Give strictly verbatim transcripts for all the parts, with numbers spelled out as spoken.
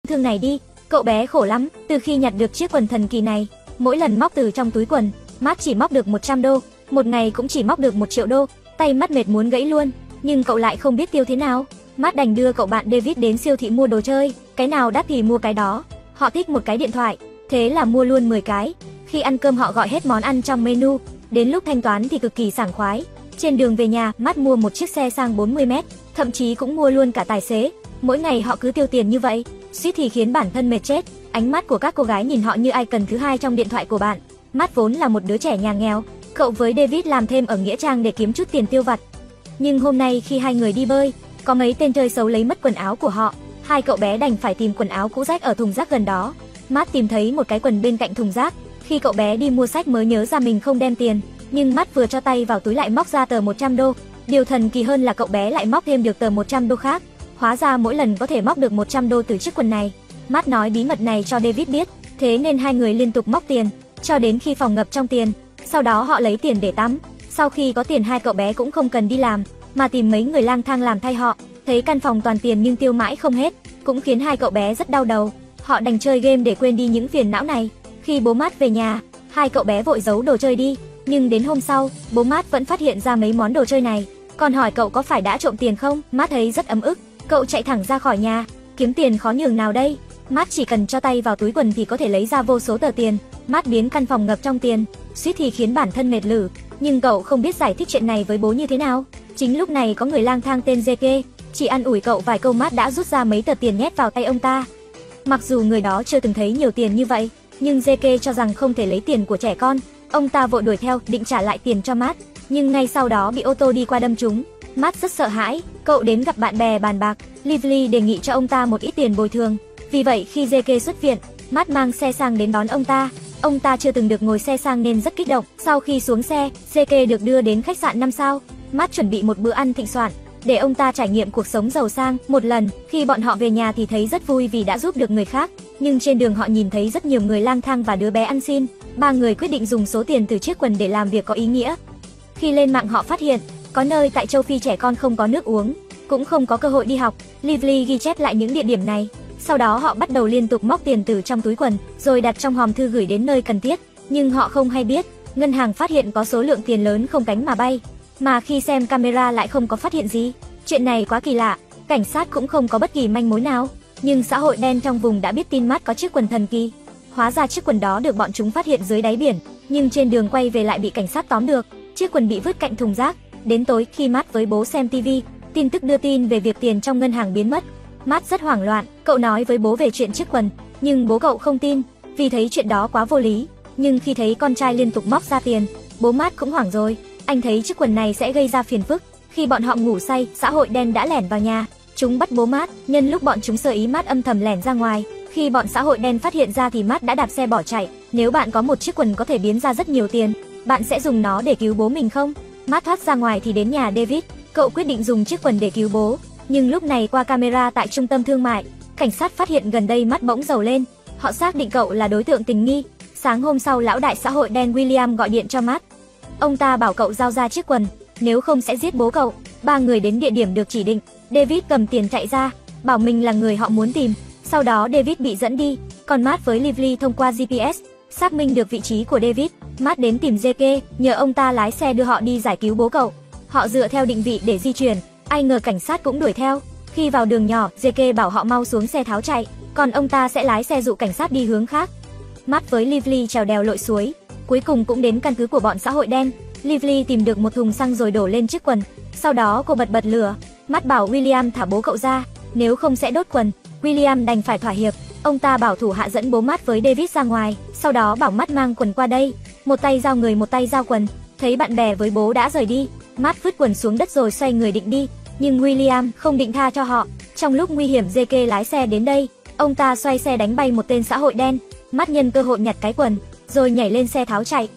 thương này đi. Cậu bé khổ lắm, từ khi nhặt được chiếc quần thần kỳ này, mỗi lần móc từ trong túi quần, Matt chỉ móc được một trăm đô, một ngày cũng chỉ móc được một triệu đô, tay Matt mệt muốn gãy luôn, nhưng cậu lại không biết tiêu thế nào. Matt đành đưa cậu bạn David đến siêu thị mua đồ chơi, cái nào đắt thì mua cái đó. Họ thích một cái điện thoại, thế là mua luôn mười cái. Khi ăn cơm họ gọi hết món ăn trong menu, đến lúc thanh toán thì cực kỳ sảng khoái. Trên đường về nhà, Matt mua một chiếc xe sang bốn mươi mét, thậm chí cũng mua luôn cả tài xế. Mỗi ngày họ cứ tiêu tiền như vậy, suýt thì khiến bản thân mệt chết. Ánh mắt của các cô gái nhìn họ như icon thứ hai trong điện thoại của bạn. Matt vốn là một đứa trẻ nhà nghèo, cậu với David làm thêm ở nghĩa trang để kiếm chút tiền tiêu vặt. Nhưng hôm nay khi hai người đi bơi, có mấy tên chơi xấu lấy mất quần áo của họ. Hai cậu bé đành phải tìm quần áo cũ rách ở thùng rác gần đó. Matt tìm thấy một cái quần bên cạnh thùng rác. Khi cậu bé đi mua sách mới nhớ ra mình không đem tiền, nhưng Matt vừa cho tay vào túi lại móc ra tờ một trăm đô. Điều thần kỳ hơn là cậu bé lại móc thêm được tờ một trăm đô khác. Hóa ra mỗi lần có thể móc được một trăm đô từ chiếc quần này. Matt nói bí mật này cho David biết, thế nên hai người liên tục móc tiền, cho đến khi phòng ngập trong tiền. Sau đó họ lấy tiền để tắm. Sau khi có tiền, hai cậu bé cũng không cần đi làm, mà tìm mấy người lang thang làm thay họ. Thấy căn phòng toàn tiền nhưng tiêu mãi không hết, cũng khiến hai cậu bé rất đau đầu. Họ đành chơi game để quên đi những phiền não này. Khi bố Matt về nhà, hai cậu bé vội giấu đồ chơi đi. Nhưng đến hôm sau, bố Matt vẫn phát hiện ra mấy món đồ chơi này. Còn hỏi cậu có phải đã trộm tiền không? Matt thấy rất ấm ức. Cậu chạy thẳng ra khỏi nhà. Kiếm tiền khó nhường nào đây? Matt chỉ cần cho tay vào túi quần thì có thể lấy ra vô số tờ tiền. Matt biến căn phòng ngập trong tiền, suýt thì khiến bản thân mệt lử. Nhưng cậu không biết giải thích chuyện này với bố như thế nào. Chính lúc này có người lang thang tên Zeke, chỉ an ủi cậu vài câu, Matt đã rút ra mấy tờ tiền nhét vào tay ông ta. Mặc dù người đó chưa từng thấy nhiều tiền như vậy, nhưng Zeke cho rằng không thể lấy tiền của trẻ con. Ông ta vội đuổi theo, định trả lại tiền cho Matt, nhưng ngay sau đó bị ô tô đi qua đâm trúng. Matt rất sợ hãi, cậu đến gặp bạn bè bàn bạc. Lively đề nghị cho ông ta một ít tiền bồi thường. Vì vậy khi Zeke xuất viện, Matt mang xe sang đến đón ông ta. Ông ta chưa từng được ngồi xe sang nên rất kích động. Sau khi xuống xe, Zeke được đưa đến khách sạn năm sao. Matt chuẩn bị một bữa ăn thịnh soạn để ông ta trải nghiệm cuộc sống giàu sang một lần. Khi bọn họ về nhà thì thấy rất vui vì đã giúp được người khác, nhưng trên đường họ nhìn thấy rất nhiều người lang thang và đứa bé ăn xin. Ba người quyết định dùng số tiền từ chiếc quần để làm việc có ý nghĩa. Khi lên mạng họ phát hiện, có nơi tại châu Phi trẻ con không có nước uống, cũng không có cơ hội đi học. Lively ghi chép lại những địa điểm này. Sau đó họ bắt đầu liên tục móc tiền từ trong túi quần, rồi đặt trong hòm thư gửi đến nơi cần thiết. Nhưng họ không hay biết, ngân hàng phát hiện có số lượng tiền lớn không cánh mà bay. Mà khi xem camera lại không có phát hiện gì. Chuyện này quá kỳ lạ, cảnh sát cũng không có bất kỳ manh mối nào. Nhưng xã hội đen trong vùng đã biết tin Matt có chiếc quần thần kỳ. Hóa ra chiếc quần đó được bọn chúng phát hiện dưới đáy biển, nhưng trên đường quay về lại bị cảnh sát tóm được. Chiếc quần bị vứt cạnh thùng rác. Đến tối khi Matt với bố xem ti vi, tin tức đưa tin về việc tiền trong ngân hàng biến mất. Matt rất hoảng loạn, cậu nói với bố về chuyện chiếc quần, nhưng bố cậu không tin, vì thấy chuyện đó quá vô lý. Nhưng khi thấy con trai liên tục móc ra tiền, bố Matt cũng hoảng rồi. Anh thấy chiếc quần này sẽ gây ra phiền phức. Khi bọn họ ngủ say, xã hội đen đã lẻn vào nhà. Chúng bắt bố Matt, nhân lúc bọn chúng sơ ý, Matt âm thầm lẻn ra ngoài. Khi bọn xã hội đen phát hiện ra thì Matt đã đạp xe bỏ chạy. Nếu bạn có một chiếc quần có thể biến ra rất nhiều tiền, bạn sẽ dùng nó để cứu bố mình không? Matt thoát ra ngoài thì đến nhà David. Cậu quyết định dùng chiếc quần để cứu bố. Nhưng lúc này qua camera tại trung tâm thương mại, cảnh sát phát hiện gần đây Matt bỗng giàu lên. Họ xác định cậu là đối tượng tình nghi. Sáng hôm sau, lão đại xã hội đen William gọi điện cho Matt. Ông ta bảo cậu giao ra chiếc quần, nếu không sẽ giết bố cậu. Ba người đến địa điểm được chỉ định. David cầm tiền chạy ra, bảo mình là người họ muốn tìm. Sau đó David bị dẫn đi, còn Matt với Lively thông qua giê pê ét xác minh được vị trí của David. Matt đến tìm Zeke, nhờ ông ta lái xe đưa họ đi giải cứu bố cậu. Họ dựa theo định vị để di chuyển, ai ngờ cảnh sát cũng đuổi theo. Khi vào đường nhỏ, Zeke bảo họ mau xuống xe tháo chạy, còn ông ta sẽ lái xe dụ cảnh sát đi hướng khác. Matt với Lively trèo đèo lội suối, cuối cùng cũng đến căn cứ của bọn xã hội đen. Lively tìm được một thùng xăng rồi đổ lên chiếc quần, sau đó cô bật bật lửa. Matt bảo William thả bố cậu ra, nếu không sẽ đốt quần. William đành phải thỏa hiệp. Ông ta bảo thủ hạ dẫn bố Matt với David ra ngoài, sau đó bảo Matt mang quần qua đây. Một tay giao người, một tay giao quần. Thấy bạn bè với bố đã rời đi, Matt vứt quần xuống đất rồi xoay người định đi, nhưng William không định tha cho họ. Trong lúc nguy hiểm, Zeke lái xe đến đây, ông ta xoay xe đánh bay một tên xã hội đen. Matt nhân cơ hội nhặt cái quần, rồi nhảy lên xe tháo chạy.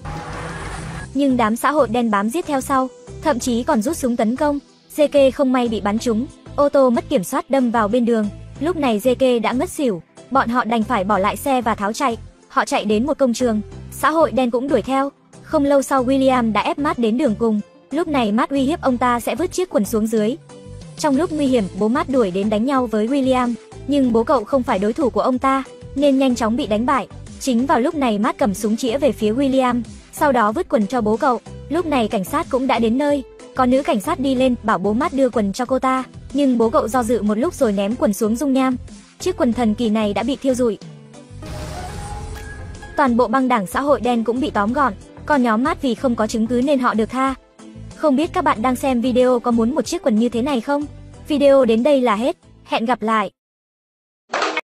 Nhưng đám xã hội đen bám giết theo sau, thậm chí còn rút súng tấn công. Zeke không may bị bắn trúng, ô tô mất kiểm soát đâm vào bên đường. Lúc này Zeke đã ngất xỉu, bọn họ đành phải bỏ lại xe và tháo chạy. Họ chạy đến một công trường, xã hội đen cũng đuổi theo. Không lâu sau, William đã ép Matt đến đường cùng. Lúc này Matt uy hiếp ông ta sẽ vứt chiếc quần xuống dưới. Trong lúc nguy hiểm, bố Matt đuổi đến đánh nhau với William. nhưng bố cậu không phải đối thủ của ông ta, nên nhanh chóng bị đánh bại. Chính vào lúc này Matt cầm súng chĩa về phía William, sau đó vứt quần cho bố cậu. Lúc này cảnh sát cũng đã đến nơi, có nữ cảnh sát đi lên bảo bố Matt đưa quần cho cô ta, nhưng bố cậu do dự một lúc rồi ném quần xuống dung nham. Chiếc quần thần kỳ này đã bị thiêu rụi. Toàn bộ băng đảng xã hội đen cũng bị tóm gọn, còn nhóm Matt vì không có chứng cứ nên họ được tha. Không biết các bạn đang xem video có muốn một chiếc quần như thế này không? Video đến đây là hết, hẹn gặp lại.